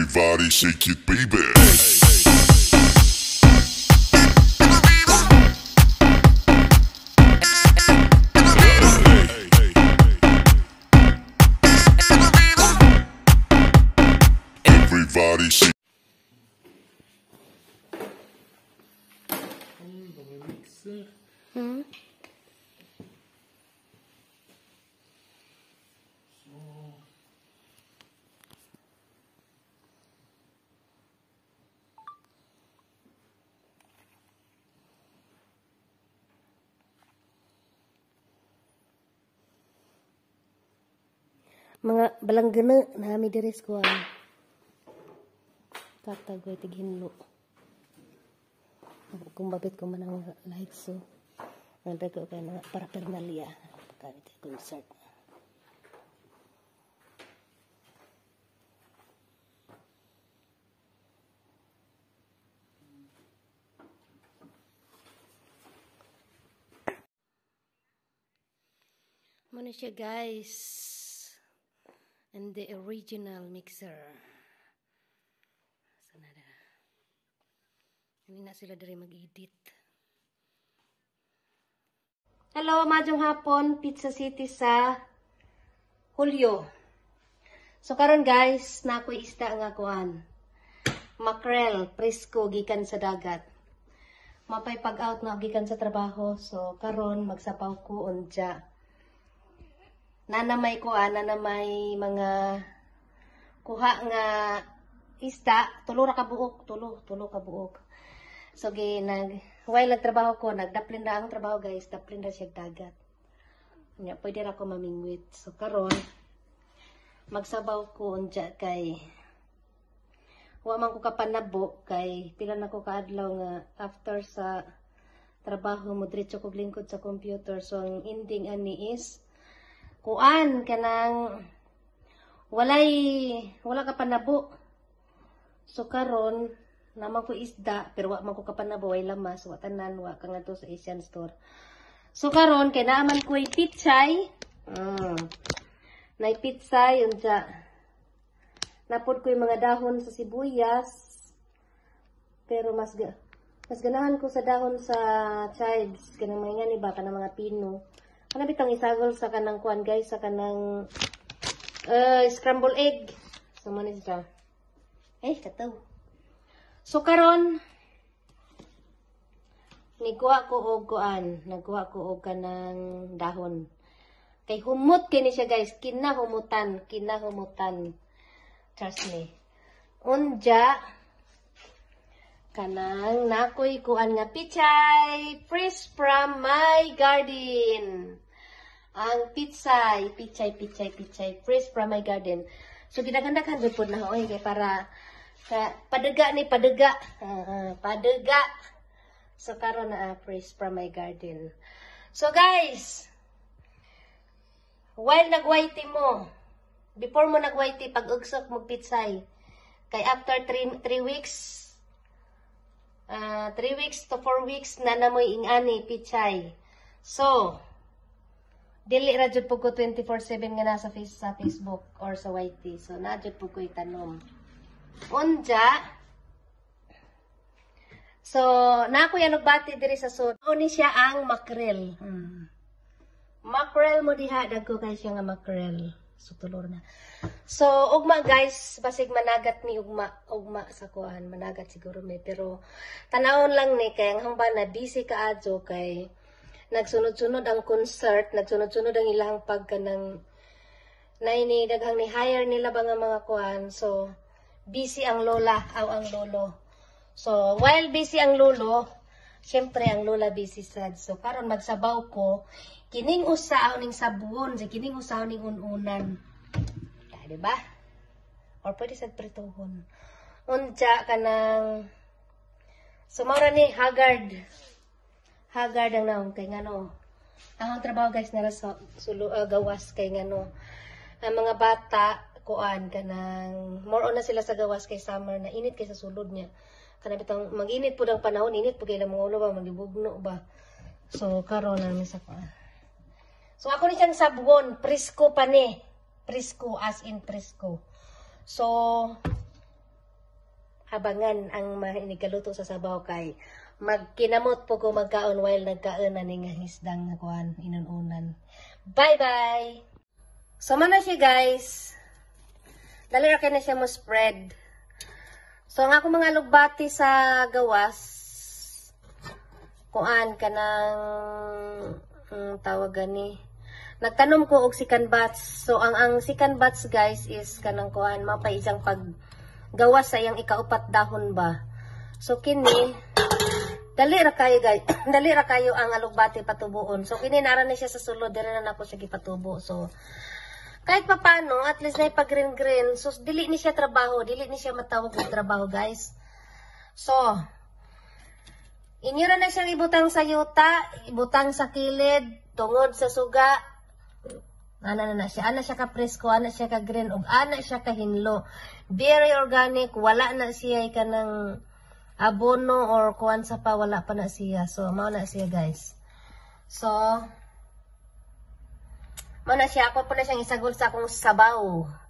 Everybody shake it, baby. Everybody shake. Mga balanggana na mi deres ko katagoy tighinlo kung babit ko man ang light so nanda ko kay na para pernalia pagka concert. Muna siya guys. And the original mixer. Sana na. Hindi na sila dari mag-edit. Hello, madjong hapon. Pizza City sa Hulyo. So karon guys, na ako'y isda nga kuan. Makerell, presko, gikan sa dagat. Mapay pag-out na gikan sa trabaho. So karon magsapaw ko unja. Nanamay ko nanamay mga kuha nga isda, tulo ka buok. So while nagtrabaho ko, nagdaplin na ang trabaho guys, daplin na siya dagat. Nya pwede ra ko mamingwit. So karon magsabaw ko unja kay wa man ko kapanabo kay pila na ko kaadlaw nga after sa trabaho mo diretso ko lingkod sa computer. So ang ending ani is kuan kanang wala ka panabo. So karon naman ko isda pero wa man ko kapanabo way lamas wa tanan wa ka ngadto sa Asian store. So karon kay naaman ko ay pechay. Nay pechay unsa. Napod ko yung mga dahon sa sibuyas. Pero mas ganahan ko sa dahon sa chives kanang mga ngani ba kanang mga pino. Kana bitang isagol sa kanang kuan guys, sa kanang scramble egg. So man siya. Kataw. So karon nagkuha ko og kanang dahon. Kay humot kini siya guys, kinahumutan. Trust me. Unja kanang nakoy kuan nga pechay fresh from my garden. Ang pechay fresh from my garden. So ginagandakan gud pud na kay para padega. So karon na fresh from my garden. So guys, while nagwaiti mo, before mo nagwaiti pag-ugsok mo pechay, kay after 3 weeks 3 weeks to 4 weeks na namoy ingani pechay. So dili ra jud pud ko 24/7 nga nasa sa Facebook or sa YT. So na jud pud ko itanom. Unja. So na ko yan nagbati diri sa sud. Oni siya ang makerell. Makerell mo diha dagko kay siya nga makerell. So tulor na. So ugma guys, basig managat ni ugma sa kuan, managat siguro may pero tanawon lang ni kay ang hambal na busy kaadto kay nagsunod-sunod ang concert, nagsunod-sunod ang ilang pagkanang naini daghang ni hire nila ba nga mga kuan. So busy ang lola aw ang lolo. So while busy ang lolo, syempre ang lola busy sad. So karon magsabaw ko kining usa ning sabon, kining usa ning ununan. Diba? Or pwede sa prituhon. Unja kanang sumara ni Haggard ang naong kay ngano. Ang trabaho guys nara sa gawas kay ngano. Ang mga bata kuan kanang more on na sila sa gawas kay summer na init kay sa sulod niya. Kana bitang mag-init pud ang panahon, init pud kay mga ulo ba magibugno ba. So karon na sa kuan. So ako ni siyang sabon, presko pa ni. Presko as in presko. So abangan ang manikaluto sa sabaw kay magkinamot po ko magkaon while nagkaon na ning isdang kuan inununan. Bye-bye! So, man na siya, guys. Dali ra kay na siya mo spread. So, ang ako mga lugbati sa gawas, kuan ka ng tawag gani. Nagtanom ko og second batch. So, ang second batch, guys, is kanang kuan, mapay isang paggawas sa iyang ikaupat dahon ba. So, kini, dali ra kayo, guys. Dali ra kayo ang alugbati patubuon. So, kini nara na siya sa sulod. Dili na ako siya gipatubo. So, kahit papano, at least na ipag-green-green. So, dili ni siya trabaho. Dili ni siya matawag ng trabaho, guys. So, inyo na siyang ibutang sa yuta, ibutang sa kilid, tungod sa suga. Ana na siya. Ana siya ka-presko, ana siya ka-green, ug ana siya ka-hinlo. Very organic. Wala na siya kanang abono or kuwan sa pa. Wala pa na siya. So, mao na siya, guys. So, mao na siya. Ako po na siyang isagol sa akong sabaw.